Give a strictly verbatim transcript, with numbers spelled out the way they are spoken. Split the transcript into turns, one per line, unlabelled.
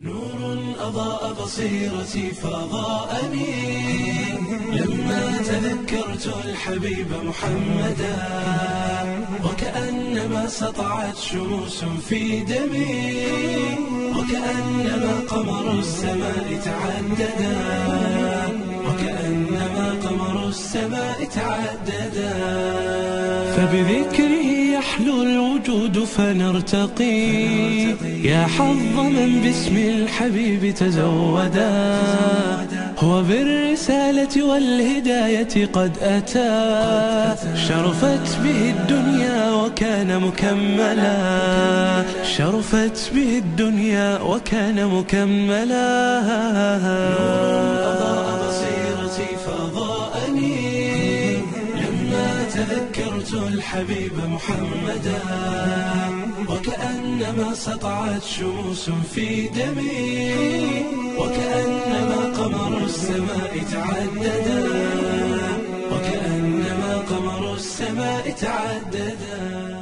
نور أضاء بصيرتي فأضاءني لما تذكرت الحبيب محمدا، وكأنما سطعت شموس في دمي، وكأنما قمر السماء تعددا، وكأنما قمر السماء تعددا. فبذكره يحلو الوجود فنرتقي، يا حظ من باسم الحبيب تزودا، هو بالرسالة والهداية قد أتى، شرفت به الدنيا وكان مكملا، شرفت به الدنيا وكان مكملا. نور أضاء بصيرتي فأضاءني لما تذكرت الحبيب محمدا، وكأنما سطعت شموس في دمي، وكأنما قمر السماء تعددا، وكأنما قمر السماء تعددا.